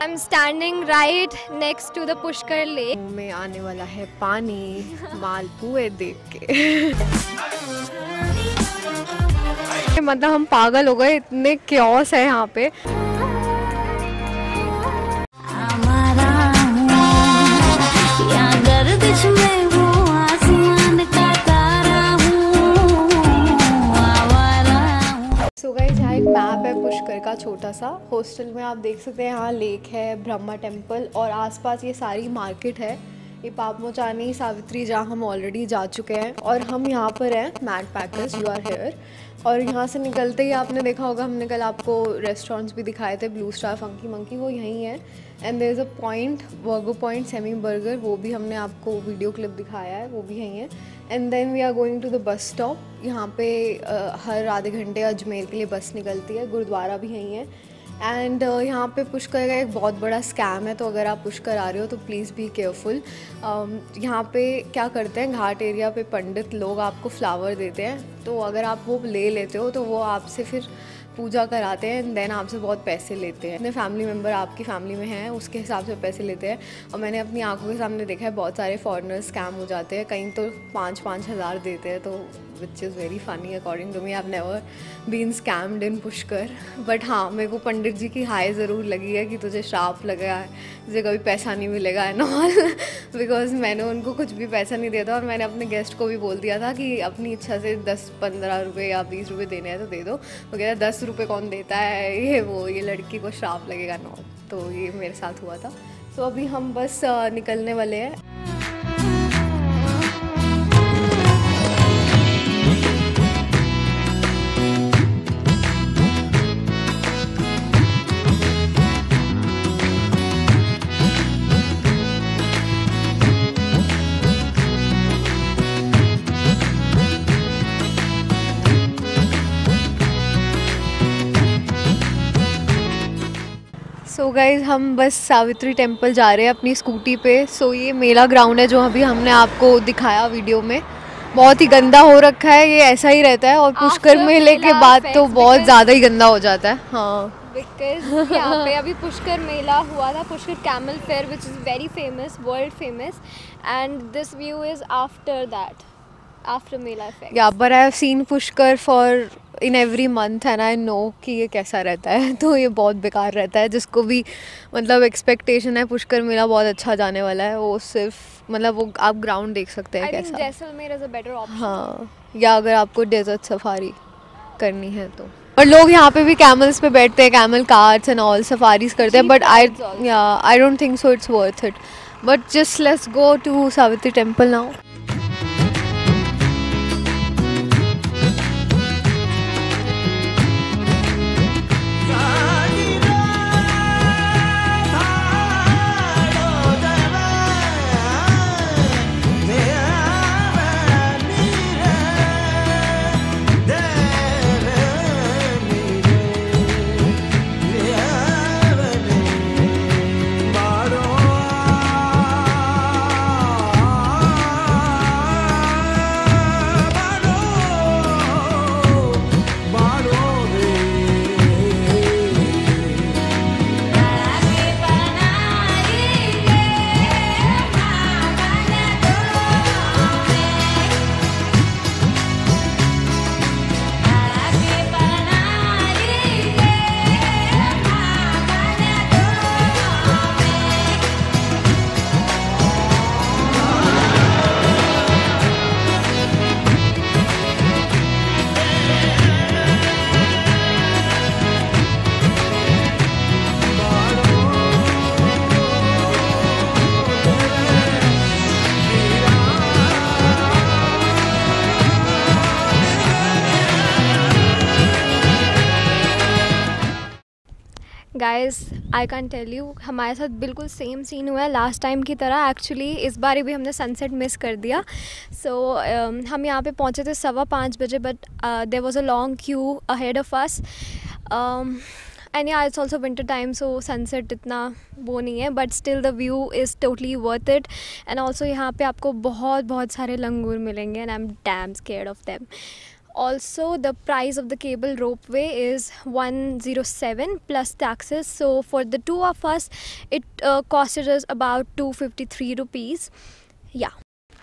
I am standing right next to the Pushkar lake. मुंह में आने वाला है पानी मालपुए देख के। मतलब हम पागल हो गए, इतने क्योस है यहाँ पे। सो गाइस, यहाँ एक मैप है पुष्कर का छोटा सा। हॉस्टल में आप देख सकते हैं यहाँ लेक है, ब्रह्मा टेम्पल और आसपास ये सारी मार्केट है। ये मोचानी, सावित्री जहाँ हम ऑलरेडी जा चुके हैं और हम यहाँ पर हैं मैट पैकर्स, यू आर हेयर। और यहाँ से निकलते ही आपने देखा होगा, हमने कल आपको रेस्टोरेंट्स भी दिखाए थे, ब्लू स्टार, फंकी मंकी, वो यहीं है। And there is a point, वर्गो पॉइंट, सेमी बर्गर, वो भी हमने आपको वीडियो क्लिप दिखाया है, वो भी यहीं है। And then we are going to the bus stop. यहाँ पे हर आधे घंटे अजमेर के लिए बस निकलती है, गुरुद्वारा भी यहीं है। एंड यहाँ पे पुष्कर का एक बहुत बड़ा स्कैम है, तो अगर आप पुष्कर आ रहे हो तो प्लीज़ बी केयरफुल। यहाँ पे क्या करते हैं, घाट एरिया पे पंडित लोग आपको फ्लावर देते हैं, तो अगर आप वो ले लेते हो तो वो आपसे फिर पूजा कराते हैं एंड देन आपसे बहुत पैसे लेते हैं। अपने फैमिली मेम्बर आपकी फैमिली में हैं उसके हिसाब से पैसे लेते हैं। और मैंने अपनी आंखों के सामने देखा है बहुत सारे फॉरेनर्स स्कैम हो जाते हैं, कहीं तो 5-5 हज़ार देते हैं, तो which is very funny according to me. I have never been scammed in Pushkar. But हाँ, मेरे को पंडित जी की हाय ज़रूर लगी है कि तुझे श्राप लगा है, तुझे कभी पैसा नहीं मिलेगा एंड ऑल, बिकॉज मैंने उनको कुछ भी पैसा नहीं दिया था। और मैंने अपने गेस्ट को भी बोल दिया था कि अपनी इच्छा से 10-15 रुपये या 20 रुपये देने हैं तो दे दो। वो कहता 10 रुपये कौन देता है, ये लड़की को श्राप लगेगा ना। तो ये मेरे साथ हुआ था। तो अभी हम बस निकलने वाले हैं। सो गाइज़, हम बस सावित्री टेम्पल जा रहे हैं अपनी स्कूटी पे। सो ये मेला ग्राउंड है जो अभी हमने आपको दिखाया वीडियो में, बहुत ही गंदा हो रखा है, ये ऐसा ही रहता है। और पुष्कर मेले के बाद तो बहुत ज़्यादा ही गंदा हो जाता है। हाँ, बिकॉज यहाँ पे अभी पुष्कर मेला हुआ था, Pushkar camel fair which is very famous, world famous, and this view is after that, after मेला effect. Yeah but I have seen Pushkar for in every month and I know कि ये कैसा रहता है। तो ये बहुत बेकार रहता है। जिसको भी मतलब एक्सपेक्टेशन है पुष्कर मेला बहुत अच्छा जाने वाला है, वो सिर्फ मतलब वो आप ग्राउंड देख सकते हैं कैसा। Jaisalmer is a better option. हाँ, या अगर आपको डेजर्ट सफारी करनी है तो। और लोग यहाँ पे भी कैमल्स पे बैठते हैं, camel carts and all safaris करते हैं, but I don't think so it's worth it. But just let's go to Savitri temple now. Guys, I can tell you, हमारे साथ बिल्कुल सेम सीन हुआ है लास्ट टाइम की तरह। एक्चुअली इस बार भी हमने सनसेट मिस कर दिया। सो हम यहाँ पे पहुँचे थे 5:15 बजे, but there was a long queue ahead of us. And yeah it's also winter time, so sunset इतना वो नहीं है, but still the view is totally worth it. And also यहाँ पे आपको बहुत सारे लंगूर मिलेंगे and I am damn scared of them. Also, the price of the cable ropeway is 107 plus taxes. So for the two of us, it costed us about 253 rupees. Yeah.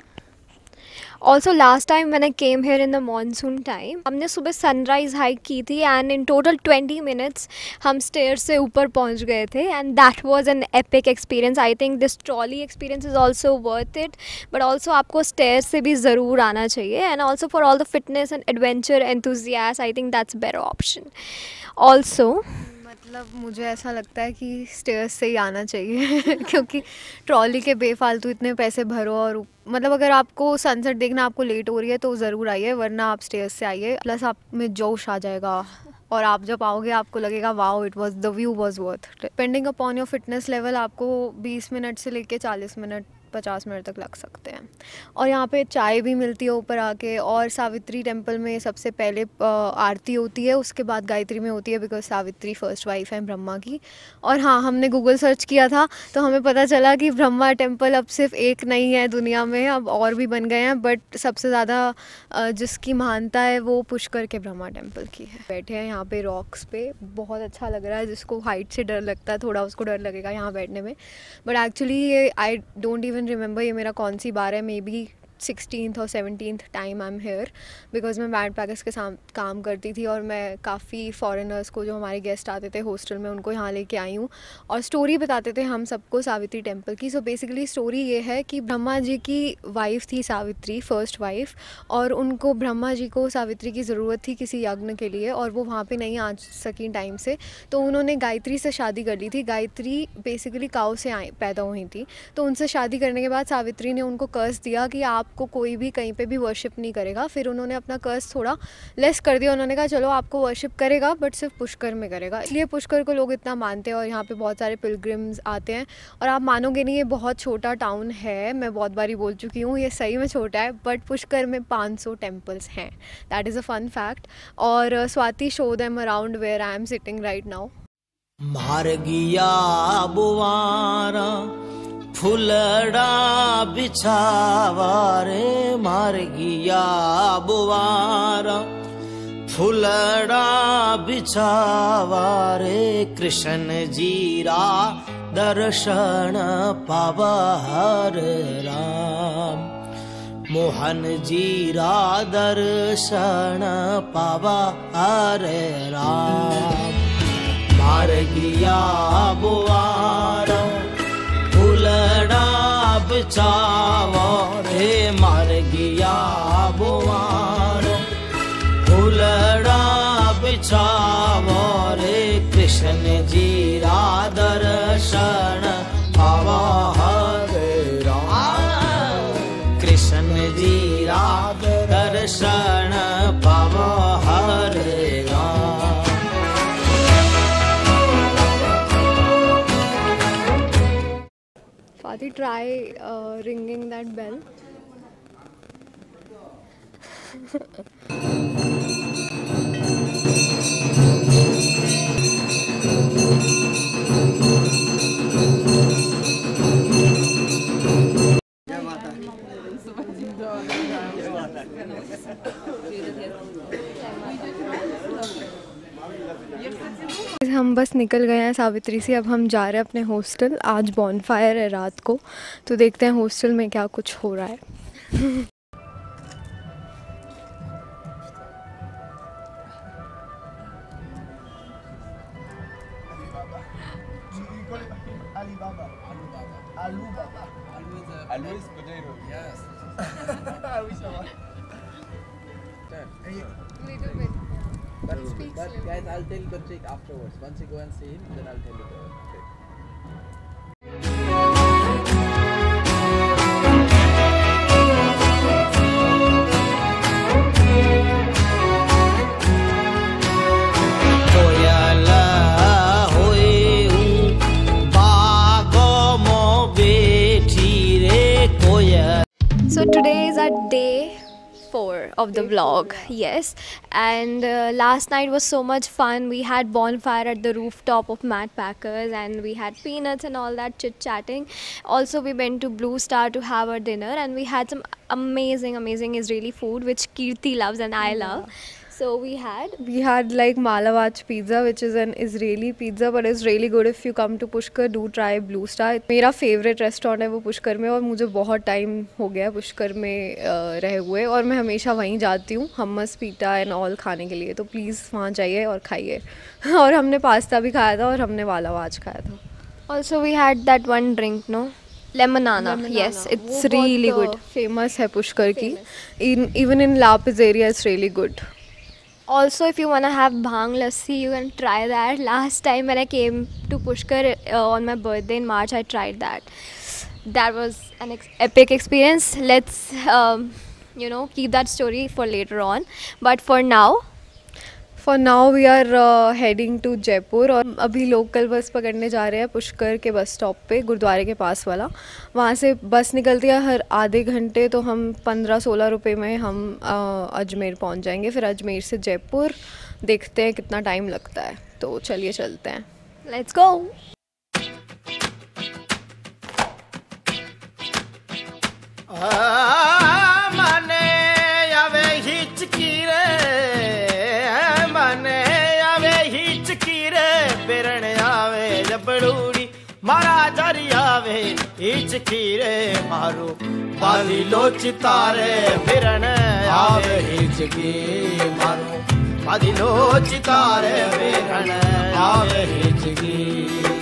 Also, last time when I came here in the monsoon time, हमने सुबह sunrise hike की थी and in total 20 minutes हम stairs से ऊपर पहुंच गए थे and that was an epic experience. I think this trolley experience is also worth it, but also आपको stairs से भी ज़रूर आना चाहिए, and also for all the fitness and adventure enthusiasts, I think that's a better option. Also, मतलब मुझे ऐसा लगता है कि स्टेयर्स से ही आना चाहिए क्योंकि ट्रॉली के बेफालतू इतने पैसे भरो, और मतलब अगर आपको सनसेट देखना आपको लेट हो रही है तो ज़रूर आइए, वरना आप स्टेयर्स से आइए, प्लस आप में जोश आ जाएगा और आप जब आओगे आपको लगेगा wow it was the view was worth. Depending upon your fitness level आपको 20 मिनट से लेके 40 मिनट 50 मिनट तक लग सकते हैं। और यहाँ पे चाय भी मिलती है ऊपर आके, और सावित्री टेम्पल में सबसे पहले आरती होती है, उसके बाद गायत्री में होती है, बिकॉज सावित्री फर्स्ट वाइफ है ब्रह्मा की। और हाँ, हमने गूगल सर्च किया था तो हमें पता चला कि ब्रह्मा टेम्पल अब सिर्फ एक नहीं है दुनिया में, अब और भी बन गए हैं, बट सबसे ज़्यादा जिसकी महानता है वो पुष्कर के ब्रह्मा टेम्पल की है। बैठे हैं यहाँ पे रॉक्स पे, बहुत अच्छा लग रहा है। जिसको हाइट से डर लगता है थोड़ा, उसको डर लगेगा यहाँ बैठने में, बट एक्चुअली ये आई डोंट इवन रिमेंबर ये मेरा कौन सी बार है, मे बी 16th और 17th time I am here, because मैं बैक पैकर्स के साथ काम करती थी और मैं काफ़ी फॉरेनर्स को जो हमारे गेस्ट आते थे हॉस्टल में उनको यहाँ लेके आई हूँ, और स्टोरी बताते थे हम सबको सावित्री टेम्पल की। सो बेसिकली स्टोरी ये है कि ब्रह्मा जी की वाइफ थी सावित्री, फर्स्ट वाइफ, और उनको ब्रह्मा जी को सावित्री की ज़रूरत थी किसी यज्ञ के लिए, और वो वहाँ पर नहीं आ सकी टाइम से, तो उन्होंने गायत्री से शादी कर ली थी। गायत्री बेसिकली काऊ से पैदा हुई थी, तो उनसे शादी करने के बाद सावित्री ने उनको कर्ज दिया कि आपको कोई भी कहीं पे भी वर्शिप नहीं करेगा। फिर उन्होंने अपना कर्ज थोड़ा लेस कर दिया, उन्होंने कहा चलो आपको वर्शिप करेगा बट सिर्फ पुष्कर में करेगा, इसलिए पुष्कर को लोग इतना मानते हैं और यहाँ पे बहुत सारे पिलग्रिम्स आते हैं। और आप मानोगे नहीं, ये बहुत छोटा टाउन है, मैं बहुत बारी बोल चुकी हूँ, ये सही में छोटा है, बट पुष्कर में 500 टेम्पल्स हैं, that is a fun fact. और Swati show them around where I am sitting right now. मार्गिया बुवारा फुलड़ा बिछावा रे, मार्गिया बुवारा फुलड़ा बिछावा रे, कृष्ण जीरा दर्शन पावा हर राम, मोहन जीरा दर्शन पावा हर राम। मार्गिया बुवारा फुलड़ा बिछावा रे, मार्गिया बुवारा फुलड़ा बिछावा रे, कृष्ण जीरा दर्शन पावा हरे राम, कृष्ण जीरा दर्शन पावा हरे Ram. Swati, try ringing that bell. हम बस निकल गए हैं सावित्री से, अब हम जा रहे हैं अपने हॉस्टल। आज बॉनफायर है रात को, तो देखते हैं हॉस्टल में क्या कुछ हो रहा है। Aloo is potato. Yes. I wish I was. Little bit. But guys, I'll tell you the trick afterwards. Once you go and see him, then I'll tell you the trick. So today is our day 4 of the vlog. Yes, and last night was so much fun. We had bonfire at the rooftop of Matt Packers, and we had peanuts and all that chit chatting. Also, we went to Blue Star to have our dinner, and we had some amazing Israeli food which Kirti loves and I love. So we had like Malawach pizza, which is an Israeli pizza, but it's really good. If you come to Pushkar, do try Blue Star. मेरा favorite restaurant है वो पुष्कर में, और मुझे बहुत time हो गया पुष्कर में रहे हुए, और मैं हमेशा वहीं जाती हूँ हमस पीटा एंड ऑल खाने के लिए, तो प्लीज़ वहाँ जाइए और खाइए. और हमने पास्ता भी खाया था और हमने वालावाच खाया था. Also we had that one drink, no? Lemonana. Yes, it's really good. Famous है पुष्कर की. Even in Lapis area, it's really good. Also, if you wanna have bhang lassi, you can try that. Last time when I came to Pushkar on my birthday in March, I tried that. That was an epic experience. Let's keep that story for later on. But for now we are heading to Jaipur, और अभी local bus पकड़ने जा रहे हैं पुष्कर के bus stop पे, गुरुद्वारे के पास वाला. वहाँ से बस निकलती है हर आधे घंटे, तो हम 15-16 रुपये में हम अजमेर पहुँच जाएंगे. फिर अजमेर से जयपुर देखते हैं कितना टाइम लगता है, तो चलिए चलते हैं. Let's go. मारा दरियावे इच खीरे मारो बाली लोच तारे फिरन आवे हिच की मारो बाली लोच तारे फिरन आवे हिच की.